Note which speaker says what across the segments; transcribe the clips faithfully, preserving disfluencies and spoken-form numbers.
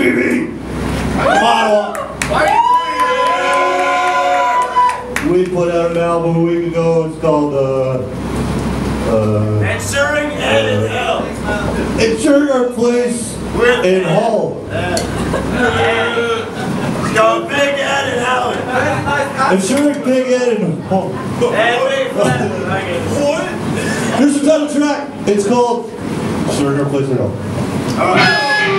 Speaker 1: P V. I'm Ottawa. We put out an album a week ago. It's called uh, uh,
Speaker 2: Ensuring Ed in Hell.
Speaker 1: Ensuring Our Place in Hull.
Speaker 2: It's called Big Ed and Howard.
Speaker 1: Ensuring Big Ed in Hull.
Speaker 2: And Big Flat. What?
Speaker 1: Here's the title track. It's called Ensuring Our Place in Hull.
Speaker 2: All right.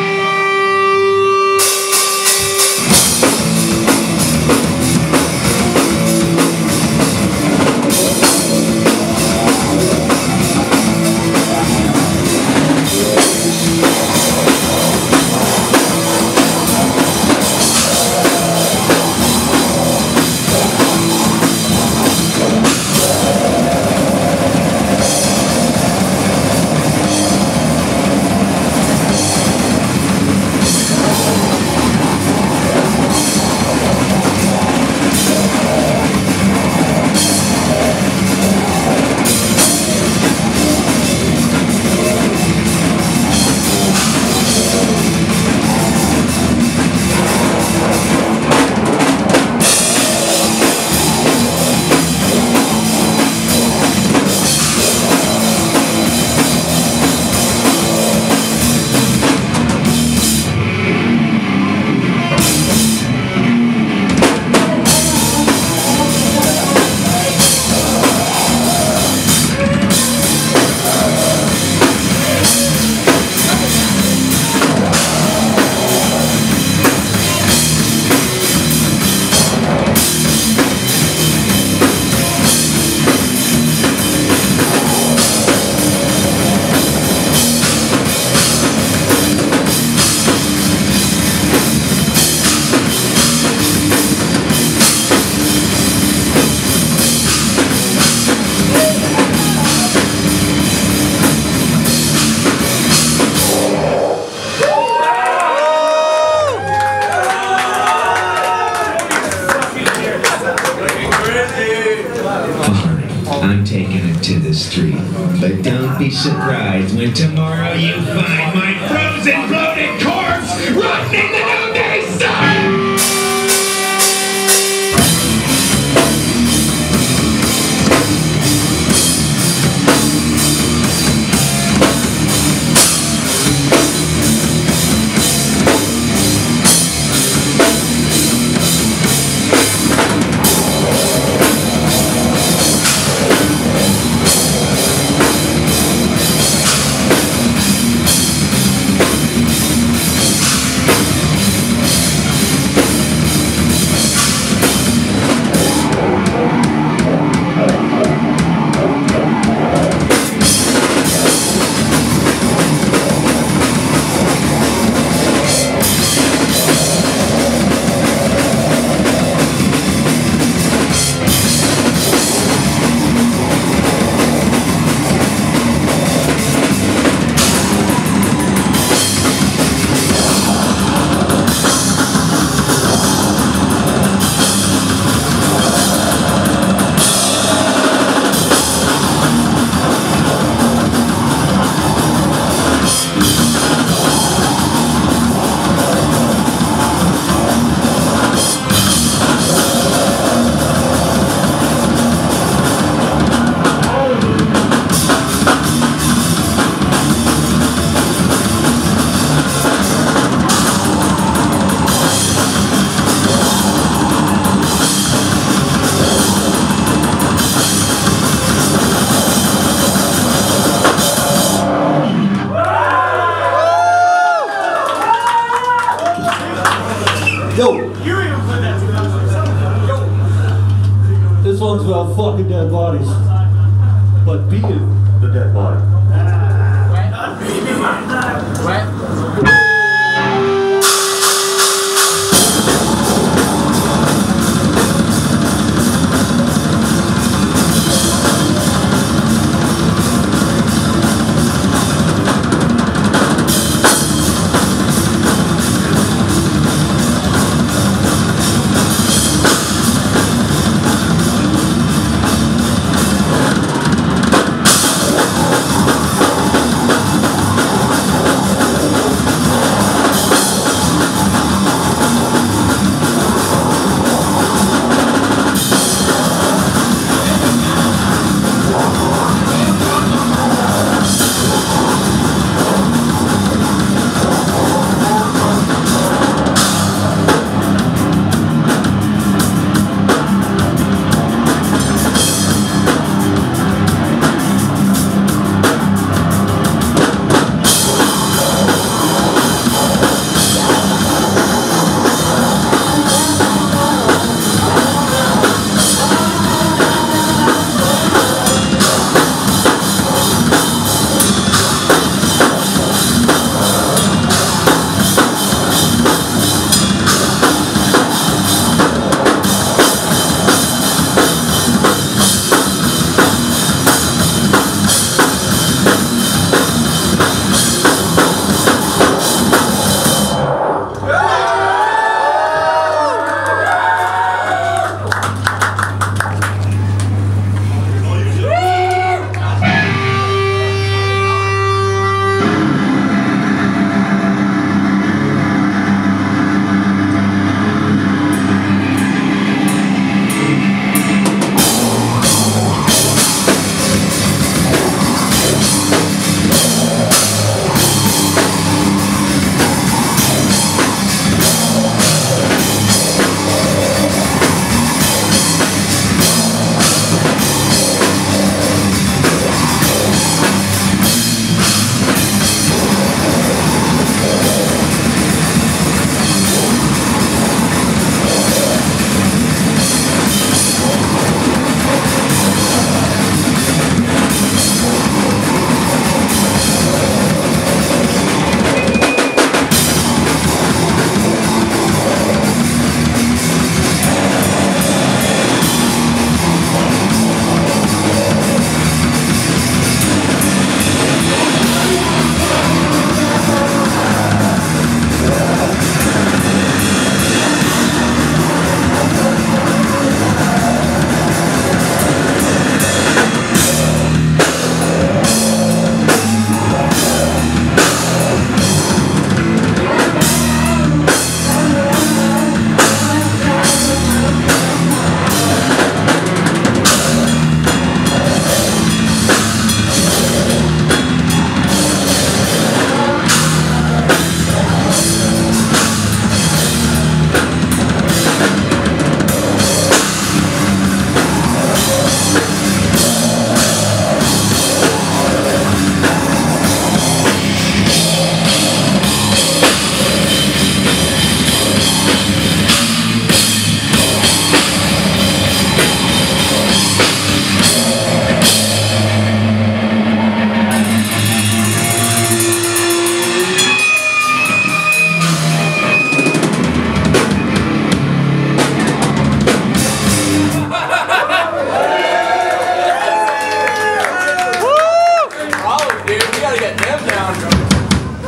Speaker 3: I'm taking it to the street. But don't be surprised when tomorrow you find my frozen, bloated corpse rotting in the noonday sun!
Speaker 1: Yo! This one's about fucking dead bodies. But being the dead body. What?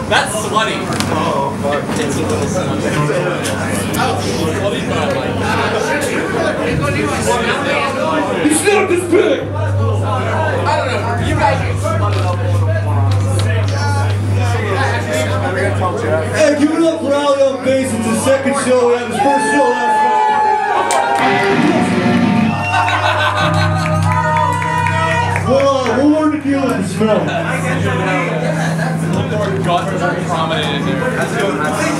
Speaker 4: That's sweaty. Oh, fuck. It's a little sweaty.
Speaker 1: It's not this big!
Speaker 4: I don't know. You guys are sweaty up a little more.
Speaker 1: Hey, give it up for Ali on bass. It's his second show. We had his first show last night. Well, uh, we'll learn to deal with this film.
Speaker 4: Guts are prominent in there. That's good.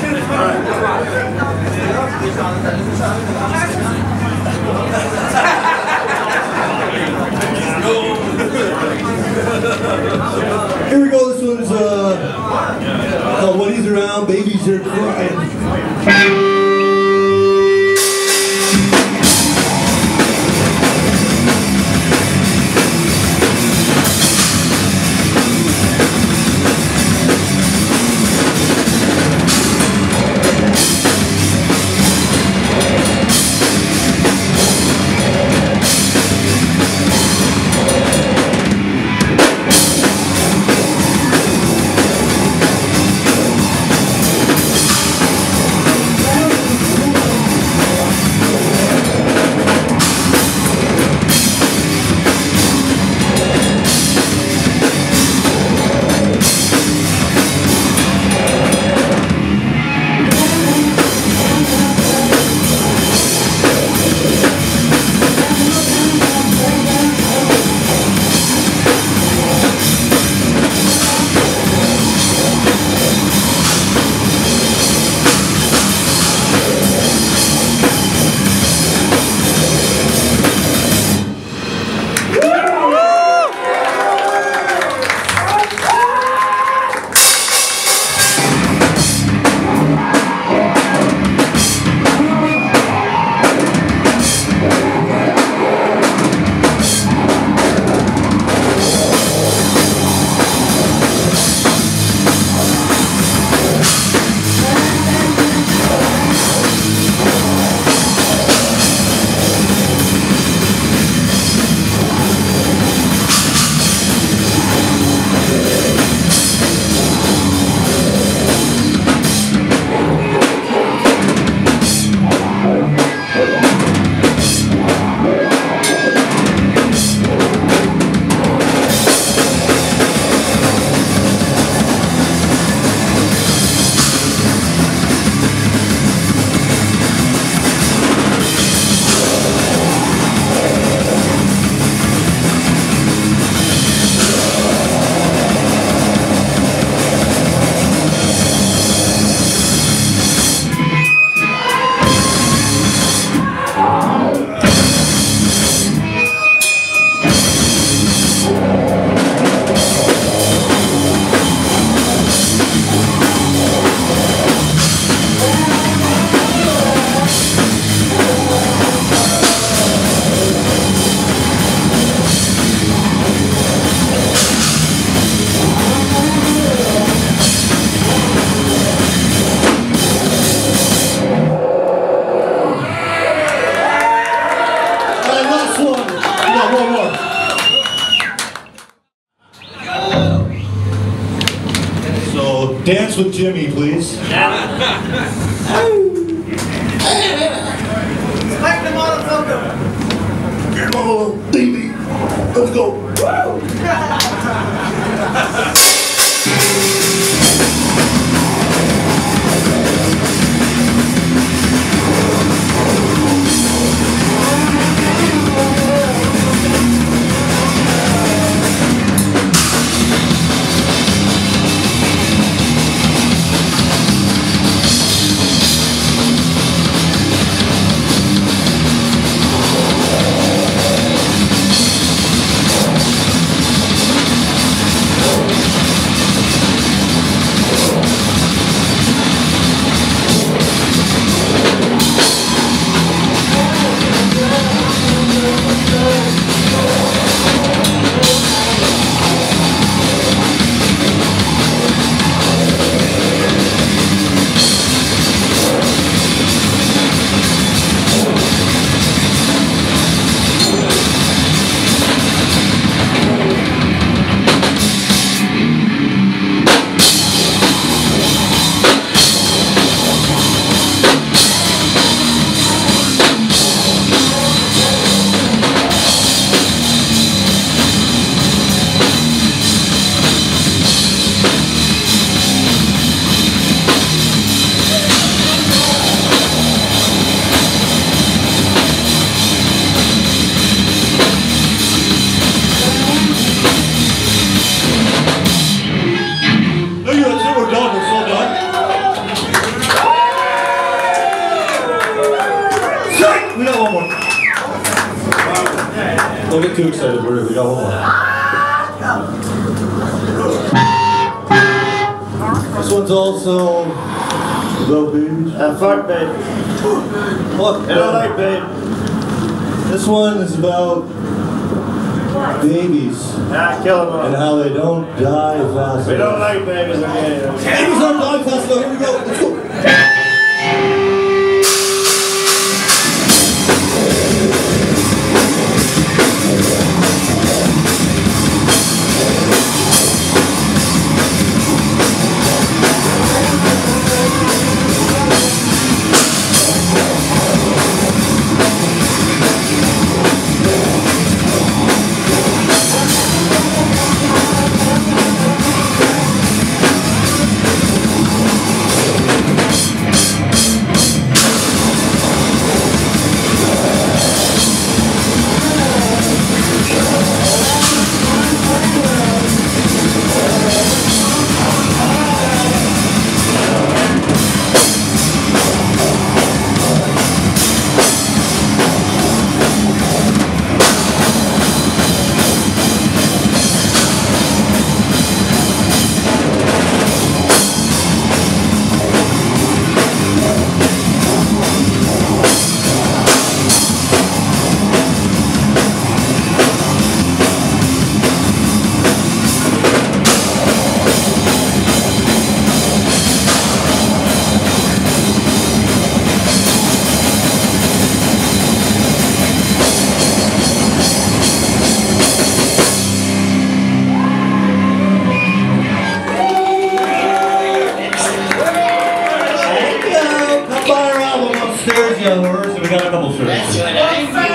Speaker 1: Here we go. This one's uh, called When He's Around, Babies Are Crying. Dance with Jimmy, please.
Speaker 2: Smack the motherfucker!
Speaker 1: Come on, baby. Let's go. Don't get too excited, we're, we got one more. This one's also about babies.
Speaker 2: Uh, fuck, babe.
Speaker 1: Fuck,
Speaker 2: I don't like babe.
Speaker 1: This one is about babies
Speaker 2: Ah, kill them all.
Speaker 1: and how they don't die fast.
Speaker 2: We don't like babies, okay?
Speaker 1: Babies aren't dying fast enough. Here we go. Let's go. We got a couple shirts.